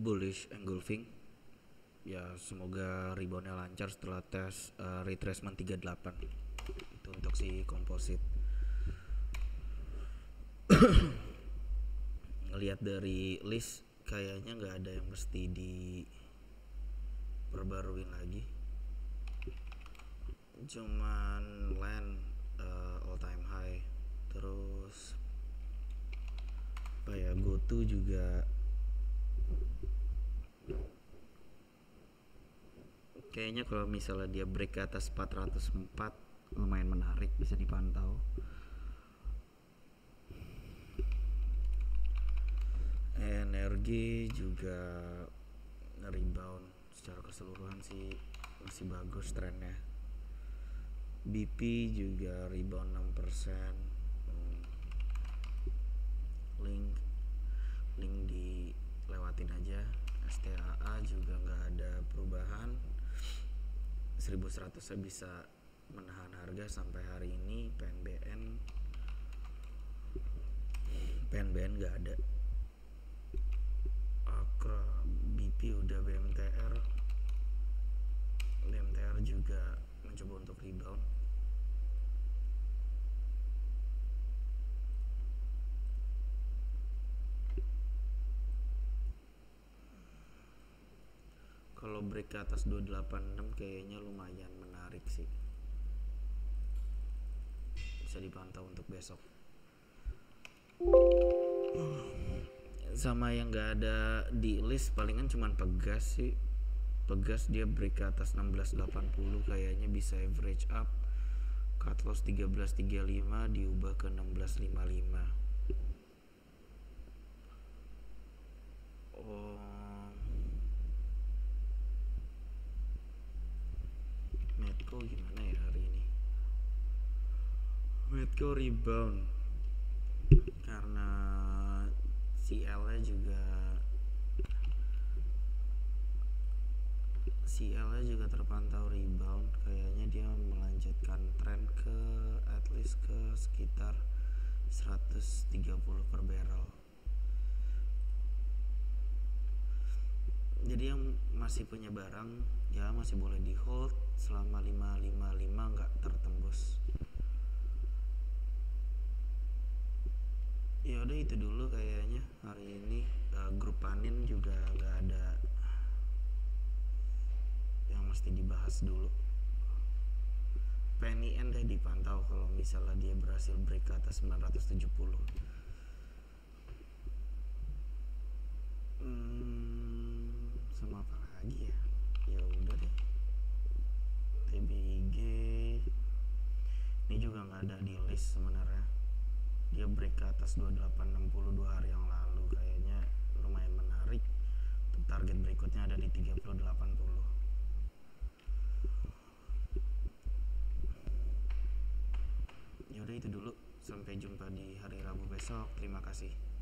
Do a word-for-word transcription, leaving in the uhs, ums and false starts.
bullish engulfing. Ya semoga reboundnya lancar setelah tes uh, retracement tiga puluh delapan. Itu untuk si komposit. Ngelihat dari list kayaknya nggak ada yang mesti diperbaruin lagi. Cuman land uh, all time high. Terus apa ya, GoTo juga kayaknya kalau misalnya dia break ke atas empat ratus empat lumayan menarik, bisa dipantau. Energi juga rebound secara keseluruhan sih masih bagus trennya. B P juga rebound enam persen. hmm. Link Link dilewatin aja. S T A A juga nggak ada perubahan. seribu seratus saya bisa menahan harga sampai hari ini. P N B N P N B N nggak ada. Akra, B P udah, B M T R B M T R juga mencoba untuk rebound. Kalau break ke atas dua delapan enam kayaknya lumayan menarik sih, bisa dipantau untuk besok. Sama yang nggak ada di list palingan cuman Pegas sih. Pegas dia break ke atas enam belas delapan puluh kayaknya bisa average up. Cut loss tiga belas tiga puluh lima diubah ke enam belas lima puluh lima. Oh, Medco gimana ya hari ini? Medco rebound karena C L-nya juga C L-nya juga terpantau rebound. Kayaknya dia melanjutkan tren ke at least ke sekitar seratus tiga puluh per barrel. Jadi yang masih punya barang ya masih boleh di hold selama lima lima lima nggak tertembus. Ya udah itu dulu kayaknya hari ini. uh, grup panin juga nggak ada yang mesti dibahas dulu. Penny N deh dipantau kalau misalnya dia berhasil break ke atas sembilan ratus tujuh puluh. Hmm, sama apa lagi ya? Ya udah deh. T B I G ini juga nggak ada di list sebenarnya. Dia break ke atas dua delapan enam puluh dua hari yang lalu, kayaknya lumayan menarik. Untuk target berikutnya ada di tiga puluh delapan puluh. Ya udah itu dulu. Sampai jumpa di hari Rabu besok. Terima kasih.